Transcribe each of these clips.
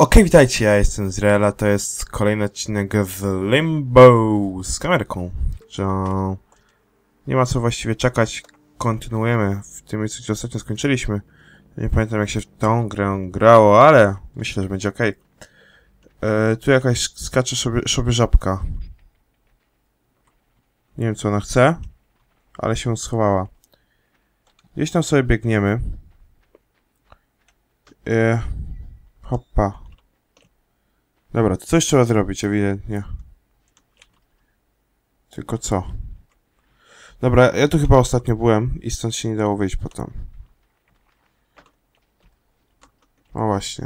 Okej, witajcie, ja jestem Zreala, to jest kolejny odcinek z Limbo z kamerką. Że nie ma co właściwie czekać, kontynuujemy w tym miejscu, gdzie ostatnio skończyliśmy. Nie pamiętam, jak się w tą grę grało, ale myślę, że będzie okej. Tu jakaś skacze sobie żabka. Nie wiem, co ona chce, ale się schowała. Gdzieś tam sobie biegniemy. Hoppa. Dobra, to coś trzeba zrobić, ewidentnie. Tylko co? Dobra, ja tu chyba ostatnio byłem i stąd się nie dało wyjść potem. O właśnie.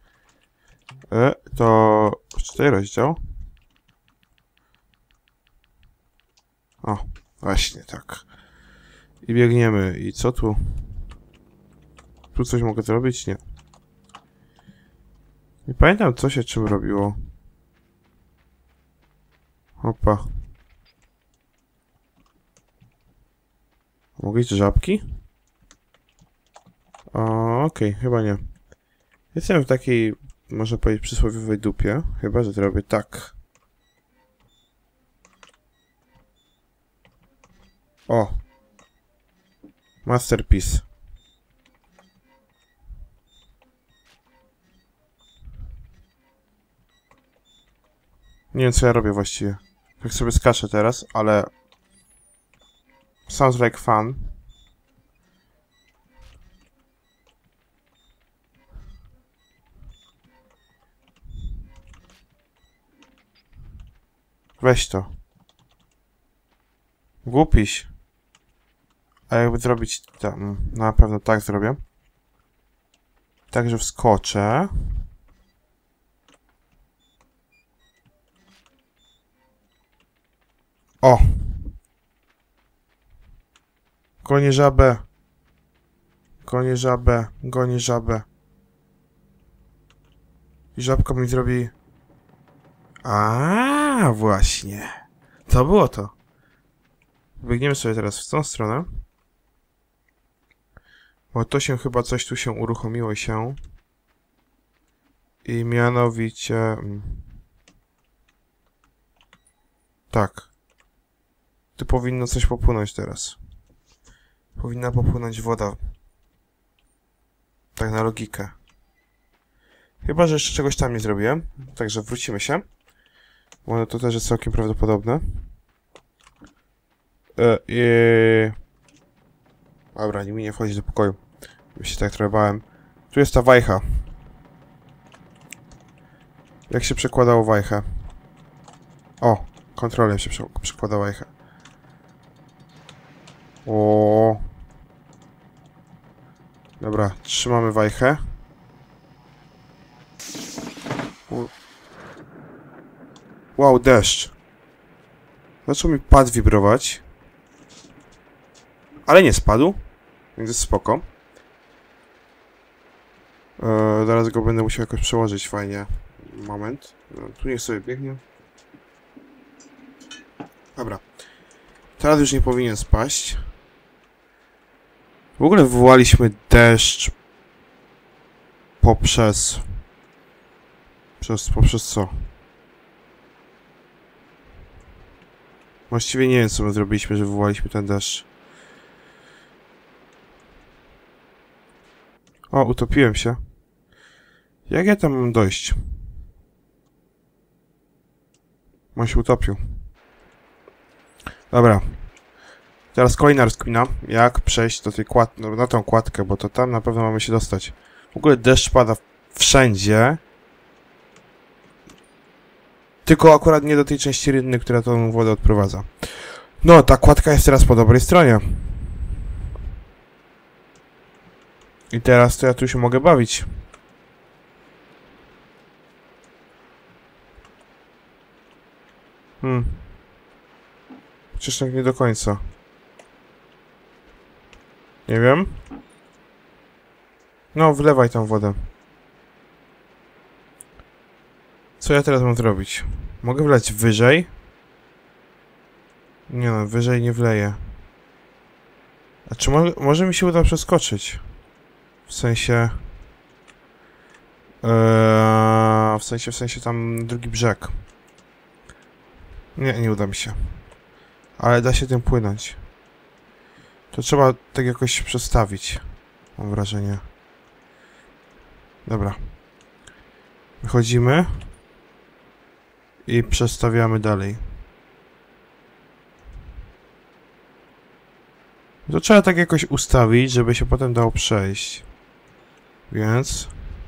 To... Czytaj rozdział. O, właśnie, tak. I biegniemy. I co tu? Tu coś mogę zrobić? Nie. Nie pamiętam, co się czym robiło. Opa. Mogę iść żabki? Okej, chyba nie. Jestem w takiej, można powiedzieć, przysłowiowej dupie. Chyba, że to robię tak. O! Masterpiece. Nie wiem, co ja robię właściwie. Tak sobie skaczę teraz, ale... Sounds like fun. Weź to. Głupiś. A jakby zrobić... Na pewno tak zrobię. Także wskoczę. O! Gonię żabę. Gonię żabę. Gonię żabę. I żabka mi zrobi... A, właśnie. To było to. Biegniemy sobie teraz w tą stronę. Bo to się chyba coś tu się uruchomiło się. I mianowicie... Tak. Tu powinno coś popłynąć teraz. Powinna popłynąć woda. Tak na logikę. Chyba, że jeszcze czegoś tam nie zrobiłem. Także wrócimy się. Bo to też jest całkiem prawdopodobne. Dobra, nie mi nie wchodzić do pokoju. Już się tak trochę bałem. Tu jest ta wajcha. Jak się przekładało wajchę? O! Kontrolem się przekłada wajchę. O. Dobra, trzymamy wajchę. Wow, deszcz. Zaczął mi pad wibrować. Ale nie spadł. Więc jest spoko. Zaraz go będę musiał jakoś przełożyć fajnie. Moment. Tu niech sobie biegnie. Dobra. Teraz już nie powinien spaść. W ogóle wywołaliśmy deszcz poprzez co? Właściwie nie wiem, co my zrobiliśmy, że wywołaliśmy ten deszcz. O, utopiłem się. Jak ja tam mam dojść? On się utopił. Dobra. Teraz kolejna rozkmina, jak przejść do tej kładki, no, na tą kładkę, bo to tam na pewno mamy się dostać. W ogóle deszcz pada wszędzie. Tylko akurat nie do tej części rynny, która tą wodę odprowadza. No, ta kładka jest teraz po dobrej stronie. I teraz to ja tu się mogę bawić. Przecież tak nie do końca. Nie wiem. No, wlewaj tam wodę. Co ja teraz mam zrobić? Mogę wlać wyżej? Nie no, wyżej nie wleję. A czy może mi się uda przeskoczyć? W sensie... w sensie tam drugi brzeg. Nie uda mi się. Ale da się tym płynąć. To trzeba tak jakoś przestawić. Mam wrażenie. Dobra. Wychodzimy. I przestawiamy dalej. To trzeba tak jakoś ustawić, żeby się potem dało przejść. Więc...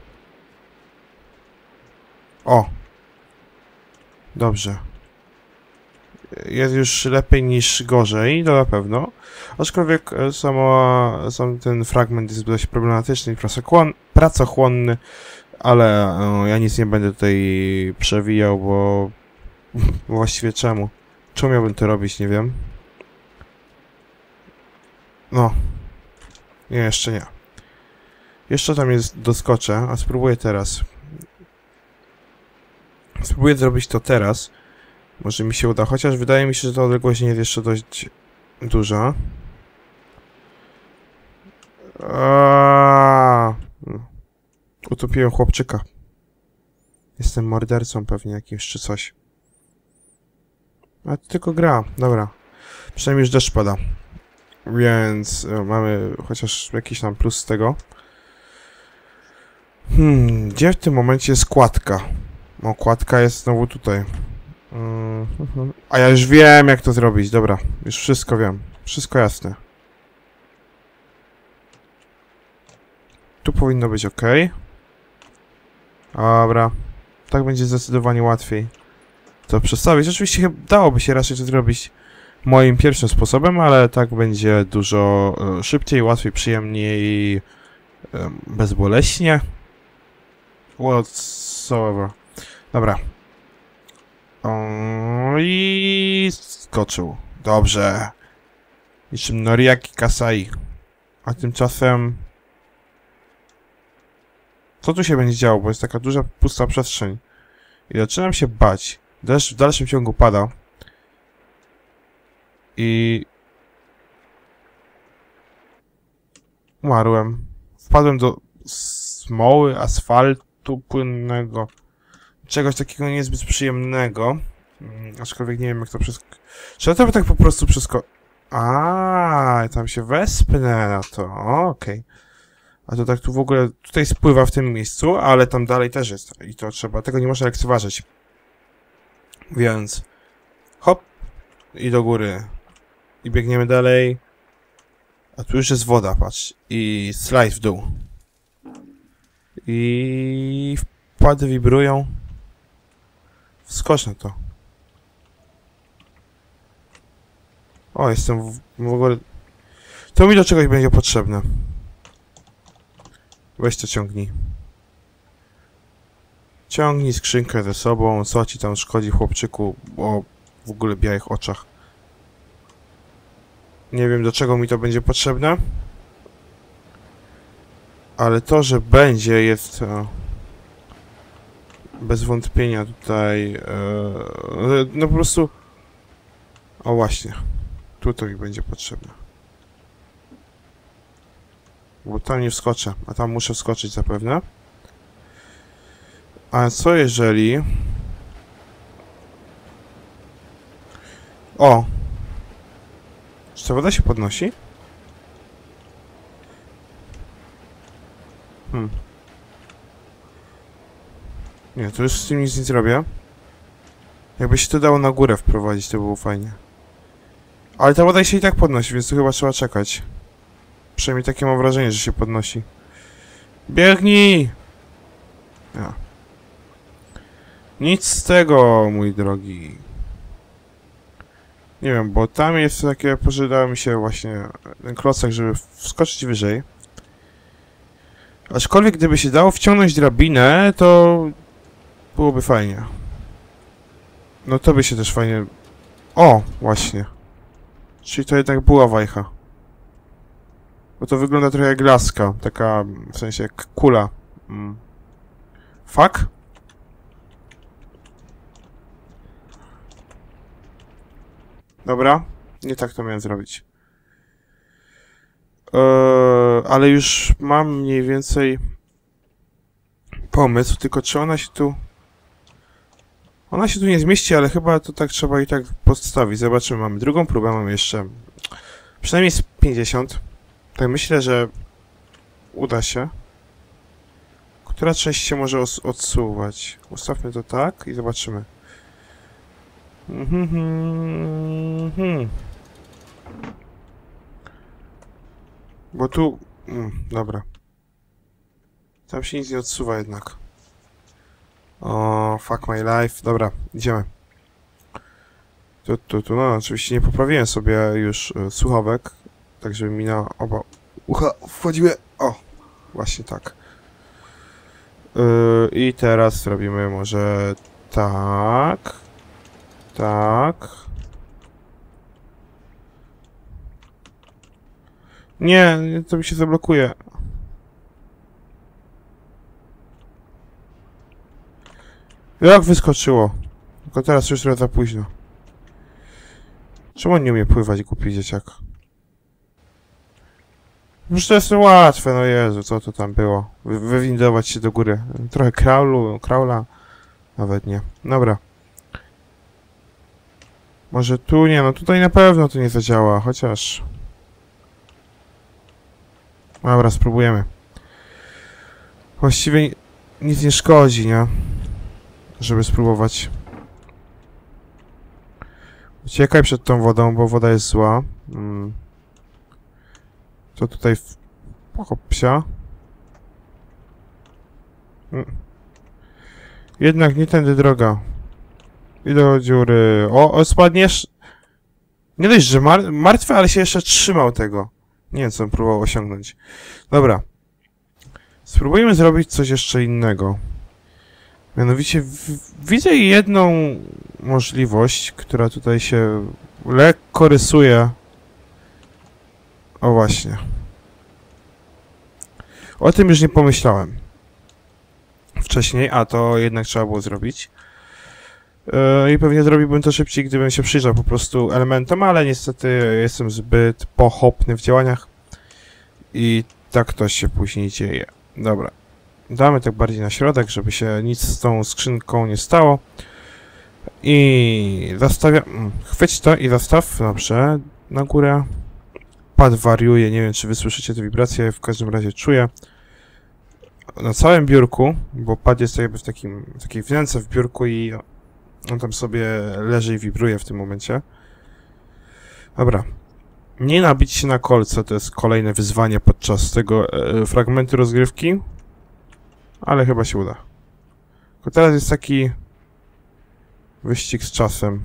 O! Dobrze. Jest już lepiej niż gorzej, to na pewno. Aczkolwiek sam ten fragment jest dość problematyczny i pracochłonny, ale ja nic nie będę tutaj przewijał, bo właściwie czemu? Czemu miałbym to robić, nie wiem. No. Nie, jeszcze nie. Jeszcze tam jest doskoczę, a spróbuję teraz. Spróbuję zrobić to teraz. Może mi się uda, chociaż wydaje mi się, że ta odległość nie jest jeszcze dość duża. Utopiłem chłopczyka. Jestem mordercą pewnie jakimś czy coś. A to tylko gra, dobra. Przynajmniej już deszcz pada. Więc mamy chociaż jakiś tam plus z tego. Gdzie w tym momencie jest kładka? O, kładka jest znowu tutaj. A ja już wiem, jak to zrobić. Dobra, już wszystko wiem. Wszystko jasne. Tu powinno być ok. Dobra. Tak będzie zdecydowanie łatwiej to przestawić. Oczywiście dałoby się raczej to zrobić moim pierwszym sposobem, ale tak będzie dużo szybciej, łatwiej, przyjemniej, bezboleśnie. Whatsoever. Dobra. I skoczył. Dobrze. Niczym Noriaki Kasai. A tymczasem... Co tu się będzie działo? Bo jest taka duża, pusta przestrzeń. I zaczynam się bać. Deszcz w dalszym ciągu pada. I... Umarłem. Wpadłem do smoły, asfaltu płynnego. Czegoś takiego niezbyt przyjemnego. Aczkolwiek nie wiem, jak to wszystko... Czy ja to by tak po prostu wszystko... tam się wespnę na to. Okej. A to tak tu w ogóle... Tutaj spływa w tym miejscu, ale tam dalej też jest. I to trzeba... Tego nie można lekceważyć. Więc... Hop. I do góry. I biegniemy dalej. A tu już jest woda, patrz. I slajd w dół. I... Wpady wibrują. Wskocz na to. O, jestem w ogóle... To mi do czegoś będzie potrzebne. Weź to ciągnij. Ciągnij skrzynkę ze sobą. Co ci tam szkodzi, chłopczyku, o w ogóle białych oczach. Nie wiem, do czego mi to będzie potrzebne. Ale to, że będzie, jest... bez wątpienia tutaj... no po prostu... O właśnie. Tu to mi będzie potrzebne. Bo tam nie wskoczę, a tam muszę wskoczyć zapewne. A co jeżeli... O! Czy ta woda się podnosi? Nie, to już z tym nic nie zrobię. Jakby się to dało na górę wprowadzić, to było fajnie. Ale ta woda się i tak podnosi, więc tu chyba trzeba czekać. Przynajmniej takie mam wrażenie, że się podnosi. Biegnij! Ja. Nic z tego, mój drogi. Nie wiem, bo tam jest takie... Pożydało mi się właśnie ten klocek, żeby wskoczyć wyżej. Aczkolwiek gdyby się dało wciągnąć drabinę, to... byłoby fajnie. No to by się też fajnie... O! Właśnie. Czyli to jednak była wajcha. Bo to wygląda trochę jak laska. Taka, w sensie jak kula. Fuck? Dobra. Nie tak to miałem zrobić. Ale już mam mniej więcej pomysł, tylko czy ona się tu Ona się tu nie zmieści, ale chyba to tak trzeba i tak postawić. Zobaczymy, mamy drugą próbę, mamy jeszcze przynajmniej z 50. Tak myślę, że uda się. Która część się może odsuwać? Ustawmy to tak i zobaczymy. Bo tu... dobra. Tam się nic nie odsuwa jednak. O, fuck my life. Dobra, idziemy. No, oczywiście nie poprawiłem sobie już słuchawek, tak żeby mi na oba ucha wchodziły. O, właśnie tak. I teraz robimy może tak. Tak. Nie, to mi się zablokuje. Jak wyskoczyło? Tylko teraz już trochę za późno. Czemu on nie umie pływać, głupi dzieciak? Już to jest łatwe, no Jezu, co to tam było? Wywindować się do góry. Trochę kraula. Nawet nie. Dobra. Może tu nie, no tutaj na pewno to nie zadziała, chociaż... Dobra, spróbujemy. Właściwie nic nie szkodzi, nie? Żeby spróbować. Uciekaj przed tą wodą, bo woda jest zła. To tutaj... Hop, psia. Jednak nie tędy droga. I do dziury. O, spadniesz. Nie dość, że martwy, ale się jeszcze trzymał tego. Nie wiem, co on próbował osiągnąć. Dobra. Spróbujmy zrobić coś jeszcze innego. Mianowicie widzę jedną możliwość, która tutaj się lekko rysuje. O właśnie. O tym już nie pomyślałem wcześniej, a to jednak trzeba było zrobić. I pewnie zrobiłbym to szybciej, gdybym się przyjrzał po prostu elementom, ale niestety jestem zbyt pochopny w działaniach i tak to się później dzieje. Dobra. Damy tak bardziej na środek, żeby się nic z tą skrzynką nie stało. I zastawiam... Chwyć to i zastaw. Dobrze. Na górę. Pad wariuje. Nie wiem, czy wy słyszycie te wibracje. W każdym razie czuję. Na całym biurku, bo pad jest jakby w takiej wnęce w biurku i on tam sobie leży i wibruje w tym momencie. Dobra. Nie nabić się na kolce, to jest kolejne wyzwanie podczas tego fragmentu rozgrywki. Ale chyba się uda. Tylko teraz jest taki wyścig z czasem.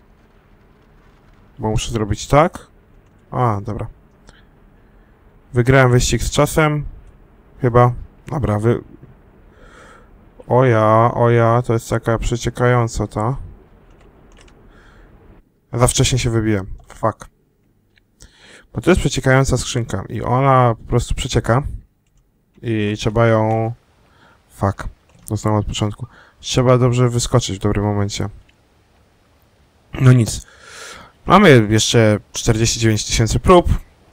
Bo muszę zrobić tak. A, dobra. Wygrałem wyścig z czasem. Chyba. Dobra, O ja, to jest taka przeciekająca ta. Za wcześnie się wybiłem. Fuck. Bo to jest przeciekająca skrzynka i ona po prostu przecieka. I trzeba ją... Fuck. Zostałem od początku. Trzeba dobrze wyskoczyć w dobrym momencie. No nic. Mamy jeszcze 49 000 prób.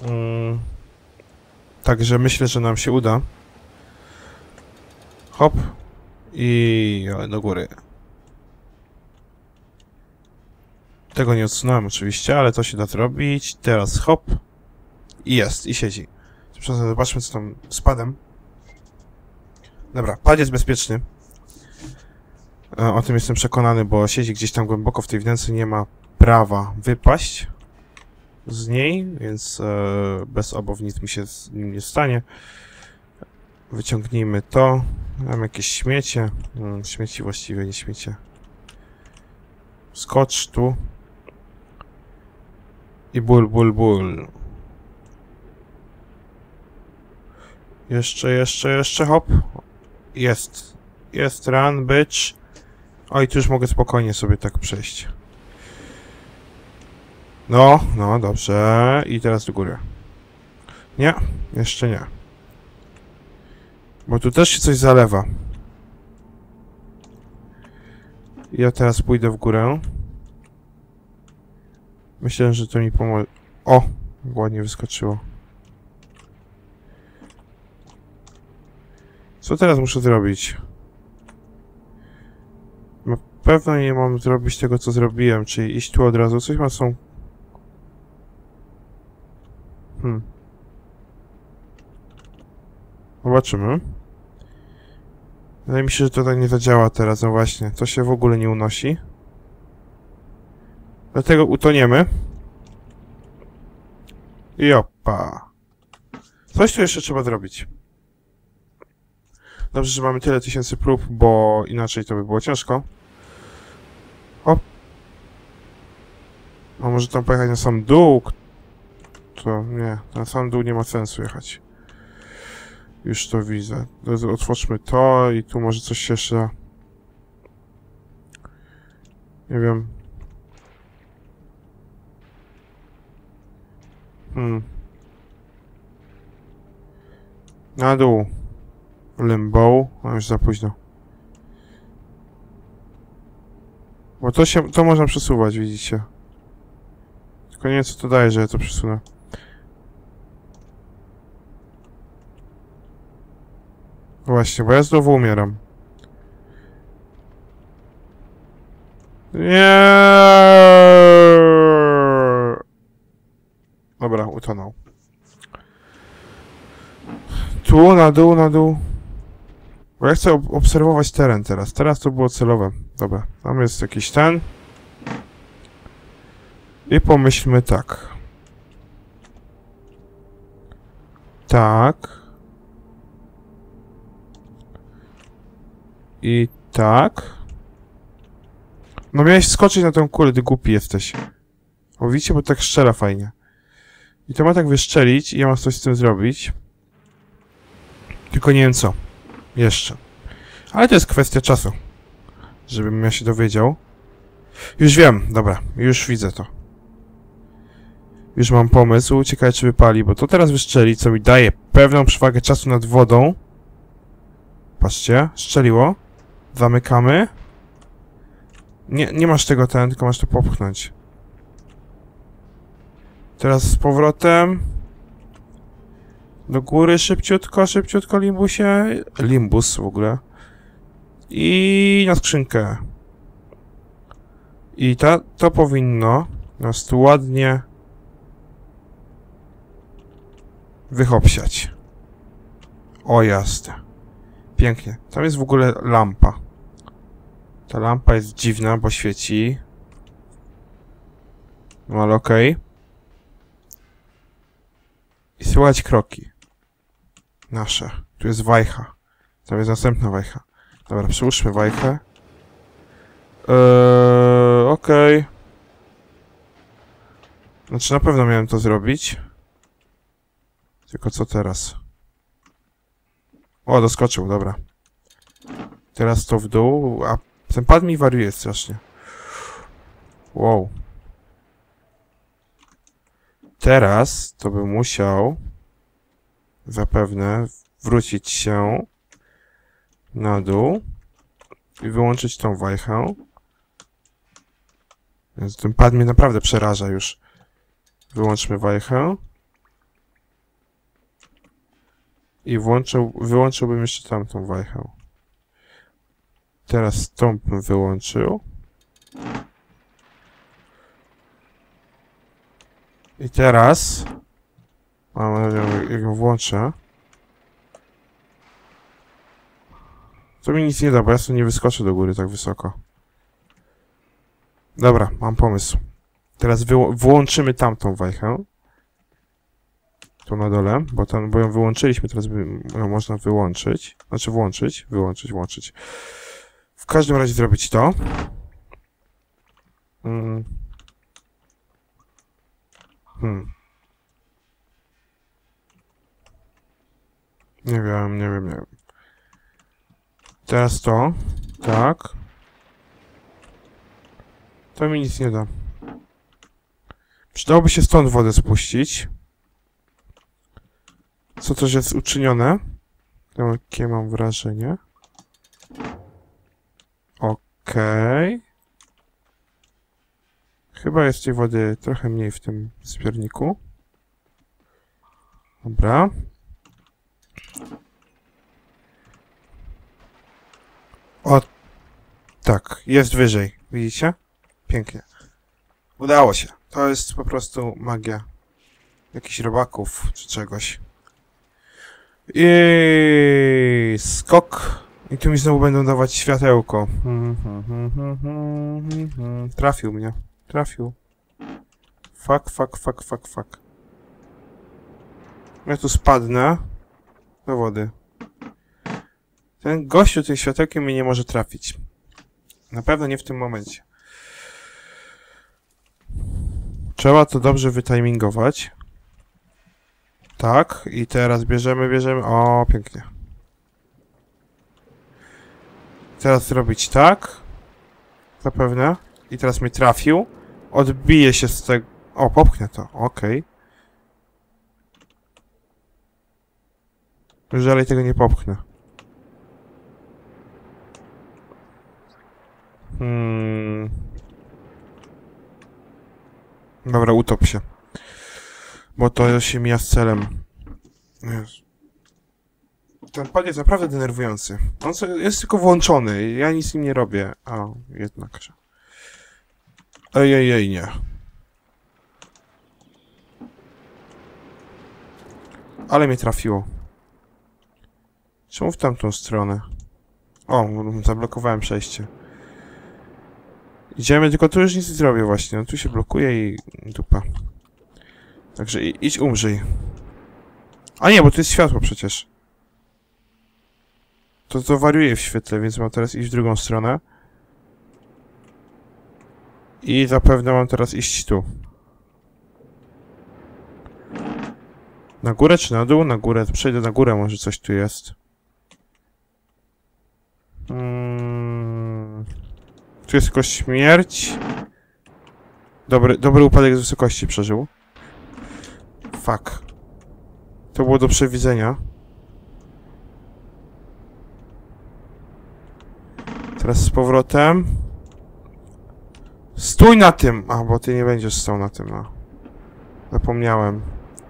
Także myślę, że nam się uda. Hop. I do góry. Tego nie odsunąłem oczywiście, ale to się da zrobić. Teraz hop. I jest, i siedzi. Przepraszam, zobaczmy co tam z padem. Dobra, pad jest bezpieczny. O tym jestem przekonany, bo siedzi gdzieś tam głęboko w tej wnęce, nie ma prawa wypaść z niej, więc bez obaw nic mi się z nim nie stanie. Wyciągnijmy to. Mam jakieś śmiecie. Śmieci właściwie, nie śmiecie. Skocz tu. I ból. Jeszcze, hop. Jest, run, bitch. Oj, tu już mogę spokojnie sobie tak przejść. No, dobrze. I teraz do góry. Nie, jeszcze nie. Bo tu też się coś zalewa. Ja teraz pójdę w górę. Myślę, że to mi pomoże. O! Ładnie wyskoczyło. Co teraz muszę zrobić? pewno nie mam zrobić tego, co zrobiłem, czyli iść tu od razu. Coś ma są... Zobaczymy. Wydaje mi się, że to tak nie zadziała teraz, no właśnie. To się w ogóle nie unosi. Dlatego utoniemy. I opa. Coś tu jeszcze trzeba zrobić. Dobrze, że mamy tyle tysięcy prób, bo inaczej to by było ciężko. Hop. A może tam pojechać na sam dół? To nie, na sam dół nie ma sensu jechać. Już to widzę. Otwórzmy to i tu może coś jeszcze... Nie wiem. Na dół. Limbo. A już za późno. Bo to można przesuwać, widzicie. Tylko nie wiem, co to daje, że ja to przesunę. Właśnie, bo ja znowu umieram. Nie. Dobra, utonął. Tu, na dół, na dół. Bo ja chcę obserwować teren teraz. Teraz to było celowe. Dobra, tam jest jakiś ten. I pomyślmy tak. Tak. I tak. No miałeś skoczyć na tę kulę, ty głupi jesteś. O, widzicie, bo tak strzela fajnie. I to ma tak wyszczelić i ja mam coś z tym zrobić. Tylko nie wiem co. Jeszcze. Ale to jest kwestia czasu. Żebym ja się dowiedział. Już wiem, dobra. Już widzę to. Już mam pomysł. Ciekawe, czy wypali, bo to teraz wyszczeli, co mi daje pewną przewagę czasu nad wodą. Patrzcie, strzeliło. Zamykamy. Nie masz tego tylko masz to popchnąć. Teraz z powrotem. Do góry szybciutko, szybciutko, Limbusie. Limbus w ogóle. I na skrzynkę. I to powinno nas tu ładnie wychopsiać. O jasne. Pięknie. Tam jest w ogóle lampa. Ta lampa jest dziwna, bo świeci. No ale okej. I słychać kroki. Nasze. Tu jest wajcha. Tam jest następna wajcha. Dobra, przyłóżmy wajchę. Okej. Znaczy na pewno miałem to zrobić. Tylko co teraz? O, doskoczył, dobra. Teraz to w dół, a ten pad mi wariuje strasznie. Wow. Teraz to bym musiał zapewne wrócić się na dół i wyłączyć tą wajchę. Więc ten pad mnie naprawdę przeraża już. Wyłączmy wajchę. I wyłączyłbym jeszcze tamtą wajchę. Teraz tą bym wyłączył. I teraz... Mam nadzieję, jak ją włączę. To mi nic nie da, bo ja sobie nie wyskoczę do góry tak wysoko. Dobra, mam pomysł. Teraz włączymy tamtą wajchę. Tu na dole, bo ją wyłączyliśmy, teraz ją można wyłączyć. Znaczy włączyć. W każdym razie zrobić to. Nie wiem. Teraz to. Tak. To mi nic nie da. Przydałoby się stąd wodę spuścić. Co też jest uczynione. Jakie mam wrażenie. Okej. Chyba jest tej wody trochę mniej w tym zbiorniku. Dobra. O, Tak, jest wyżej. Widzicie? Pięknie. Udało się. To jest po prostu magia jakichś robaków czy czegoś. I skok. I tu mi znowu będą dawać światełko. Trafił mnie. Trafił. Fuck. Ja tu spadnę do wody. Ten gościu tym światełkiem mnie nie może trafić. Na pewno nie w tym momencie. Trzeba to dobrze wytimingować. Tak, i teraz bierzemy. O, pięknie. Teraz zrobić tak. Zapewne. I teraz mnie trafił. Odbije się z tego... O, popchnę to. Okej. Już dalej tego nie popchnę. Dobra, utop się. Bo to się mija z celem. Jezu. Ten pad jest naprawdę denerwujący. On jest tylko włączony. Ja nic z nim nie robię. O, jednakże. Ej, nie. Ale mnie trafiło. Czemu w tamtą stronę? O, zablokowałem przejście. Idziemy, tylko tu już nic nie zrobię właśnie. No, tu się blokuje i dupa. Także idź umrzyj. A nie, bo tu jest światło przecież. To wariuje w świetle, więc mam teraz iść w drugą stronę. I zapewne mam teraz iść tu. Na górę czy na dół? Na górę. Przejdę na górę, może coś tu jest. Tu jest tylko śmierć. Dobry upadek z wysokości przeżył. Fuck. To było do przewidzenia. Teraz z powrotem. Stój na tym! A, bo ty nie będziesz stał na tym, no. Zapomniałem.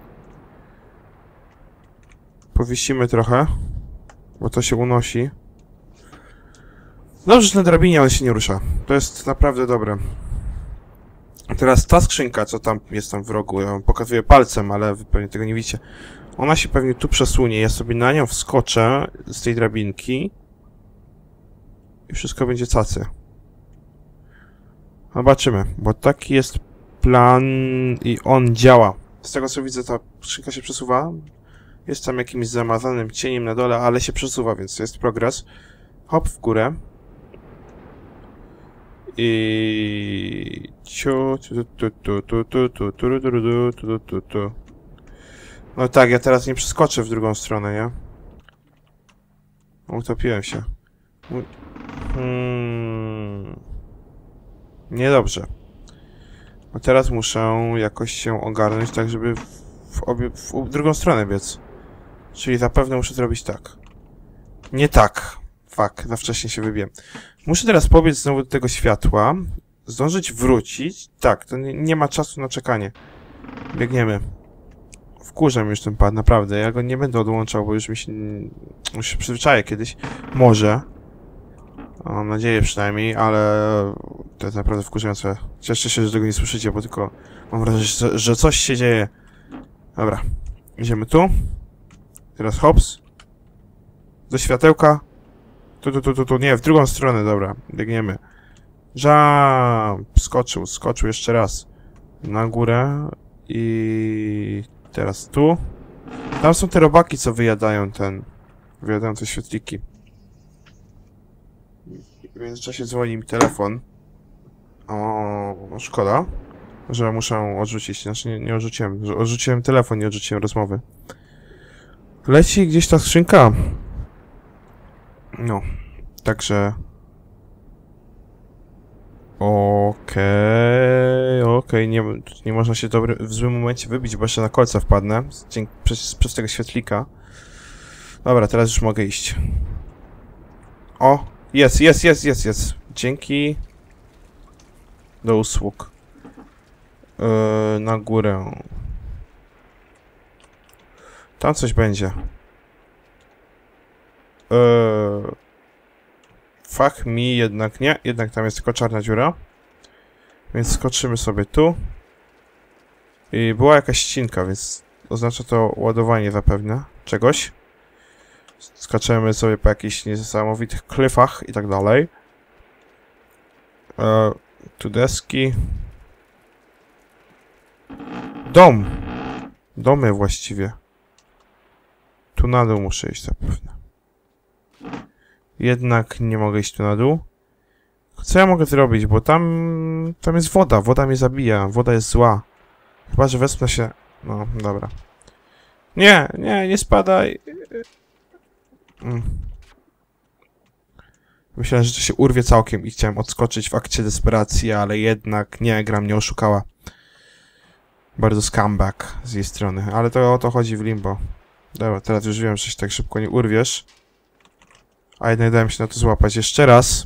Powisimy trochę. Bo to się unosi. Dobrze, że na drabinie on się nie rusza. To jest naprawdę dobre. Teraz ta skrzynka, co tam jest tam w rogu, ja wam pokazuję palcem, ale wy pewnie tego nie widzicie. Ona się pewnie tu przesunie, ja sobie na nią wskoczę z tej drabinki. I wszystko będzie cacy. Zobaczymy, bo taki jest plan i on działa. Z tego co widzę, ta skrzynka się przesuwa. Jest tam jakimś zamazanym cieniem na dole, ale się przesuwa, więc jest progres. Hop w górę. I... No tak, ja teraz nie przeskoczę w drugą stronę, nie? Utopiłem się. Niedobrze. A teraz muszę jakoś się ogarnąć tak, żeby w drugą stronę biec. Czyli zapewne muszę zrobić tak. Nie tak. Fuck, za wcześnie się wybiłem. Muszę teraz pobiec znowu do tego światła. Zdążyć wrócić. Tak, to nie ma czasu na czekanie. Biegniemy. Wkurzam już ten pad, naprawdę. Ja go nie będę odłączał, bo już już się przyzwyczaję kiedyś. Może. Mam nadzieję przynajmniej, ale to jest naprawdę wkurzające. Cieszę się, że tego nie słyszycie, bo tylko mam wrażenie, że coś się dzieje. Dobra. Idziemy tu. Teraz hops. Do światełka. Tu. Nie, w drugą stronę, dobra. Biegniemy. Skoczył jeszcze raz. Na górę. I... teraz tu. Tam są te robaki, co wyjadają te świetliki. W międzyczasie dzwoni mi telefon. O, szkoda, że muszę odrzucić. Znaczy nie odrzuciłem. Odrzuciłem telefon, nie odrzuciłem rozmowy. Leci gdzieś ta skrzynka. No, także... Okej, nie można się w złym momencie wybić, bo jeszcze na kolce wpadnę. Przez tego świetlika. Dobra, teraz już mogę iść. O! Jest. Dzięki. Do usług. Na górę. Tam coś będzie. Fuck mi, jednak nie. Jednak tam jest tylko czarna dziura. Więc skoczymy sobie tu. I była jakaś ścinka, więc oznacza to ładowanie zapewne czegoś. Skaczemy sobie po jakichś niesamowitych klifach i tak dalej. Tu deski. Dom! Domy właściwie. Tu na dół muszę iść zapewne. Jednak nie mogę iść tu na dół. Co ja mogę zrobić? Bo tam jest woda. Woda mnie zabija. Woda jest zła. Chyba, że wespnę się... No, dobra. Nie, nie, nie spadaj. Myślałem, że to się urwie całkiem i chciałem odskoczyć w akcie desperacji, ale jednak nie, gra mnie oszukała. Bardzo scumbag z jej strony, ale to o to chodzi w Limbo. Dobra, teraz już wiem, że się tak szybko nie urwiesz. A jednak dałem się na to złapać jeszcze raz.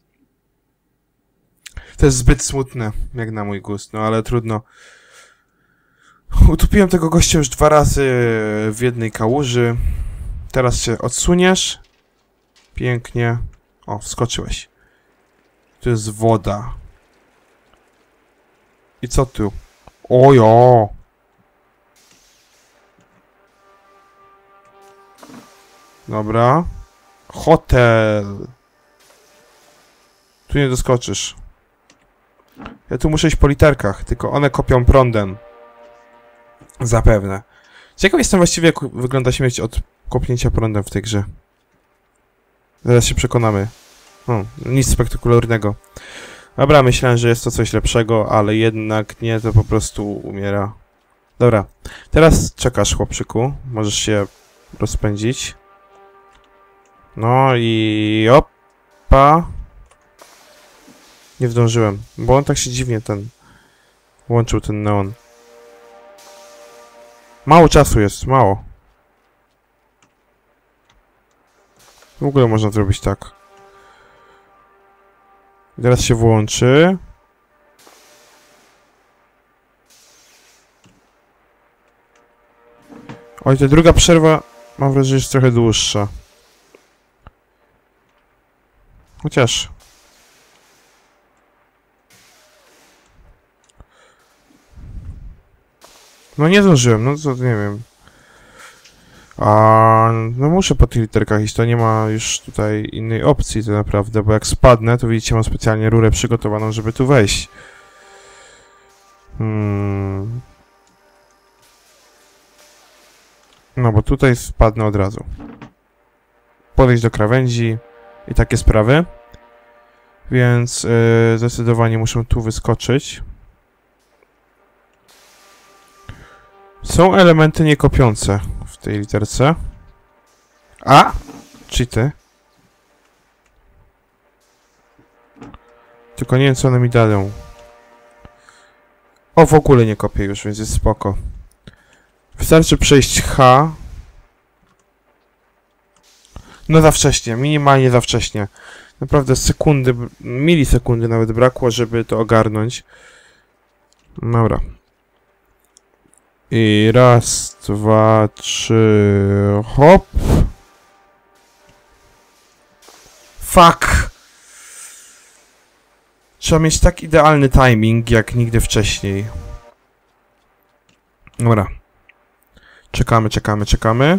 To jest zbyt smutne, jak na mój gust, no ale trudno. Utopiłem tego gościa już 2 razy w jednej kałuży. Teraz się odsuniesz. Pięknie. O, wskoczyłeś. Tu jest woda. I co tu? Ojo! Dobra. Hotel. Tu nie doskoczysz. Ja tu muszę iść po literkach, tylko one kopią prądem. Zapewne. Ciekaw jestem właściwie, jak wygląda śmierć od kopnięcia prądem w tej grze. Zaraz się przekonamy. Nic spektakularnego. Dobra, myślałem, że jest to coś lepszego, ale jednak nie, to po prostu umiera. Dobra, teraz czekasz, chłopczyku. Możesz się rozpędzić. No i... opa! Nie zdążyłem, bo on tak się dziwnie łączył ten neon. Mało czasu jest, mało. W ogóle można zrobić tak. Teraz się włączy. Oj, ta druga przerwa, mam wrażenie, że jest trochę dłuższa. Chociaż... No nie zdążyłem, no to nie wiem. No muszę po tych literkach iść, to nie ma już tutaj innej opcji tak naprawdę, bo jak spadnę, to widzicie, mam specjalnie rurę przygotowaną, żeby tu wejść. No bo tutaj spadnę od razu. Podejść do krawędzi i takie sprawy. Więc zdecydowanie muszę tu wyskoczyć. Są elementy niekopiące w tej literce. A! Cheaty. Tylko nie wiem, co one mi dają. O, w ogóle nie kopię już, więc jest spoko. Wystarczy przejść H. No za wcześnie, minimalnie za wcześnie. Naprawdę sekundy, milisekundy nawet brakło, żeby to ogarnąć. Dobra. I raz, 2, 3, hop. Fuck! Trzeba mieć tak idealny timing, jak nigdy wcześniej. Dobra. Czekamy, czekamy, czekamy.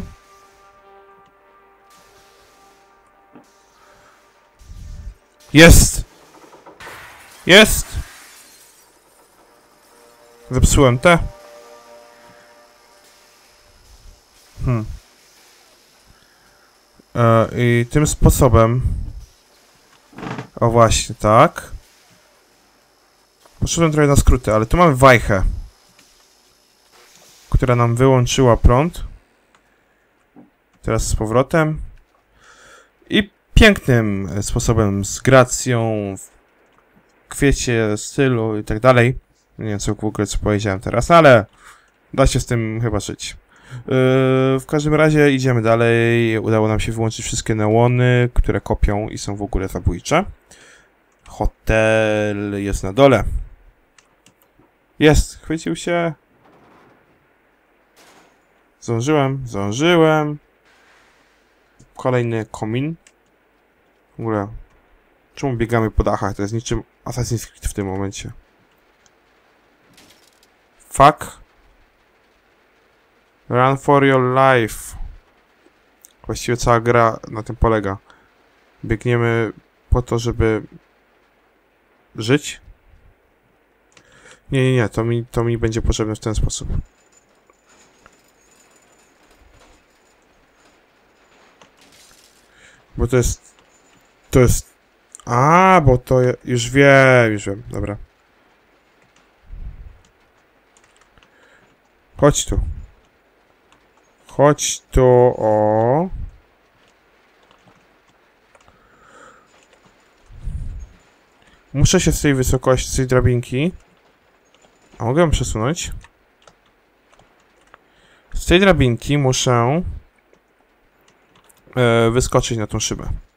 Jest! Jest! Zepsułem te. I tym sposobem... O właśnie, tak. Poszedłem trochę na skróty, ale tu mamy wajchę, która nam wyłączyła prąd. Teraz z powrotem. I pięknym sposobem, z gracją, w kwiecie, stylu i tak dalej. Nie wiem, co w ogóle co powiedziałem teraz, ale da się z tym chyba żyć. W każdym razie idziemy dalej. Udało nam się wyłączyć wszystkie neony, które kopią i są w ogóle zabójcze. Hotel jest na dole. Jest, chwycił się. Zdążyłem, zdążyłem. Kolejny komin. W ogóle Czemu biegamy po dachach? To jest niczym Assassin's Creed w tym momencie. Fuck. Run for your life. Właściwie cała gra na tym polega. Biegniemy po to, żeby żyć? Nie, to mi będzie potrzebne w ten sposób. Bo to jest... A, bo to... Już wiem. Dobra. Chodź tu. O. Muszę się z tej wysokości, z tej drabinki... A mogę ją przesunąć? Z tej drabinki muszę... wyskoczyć na tą szybę.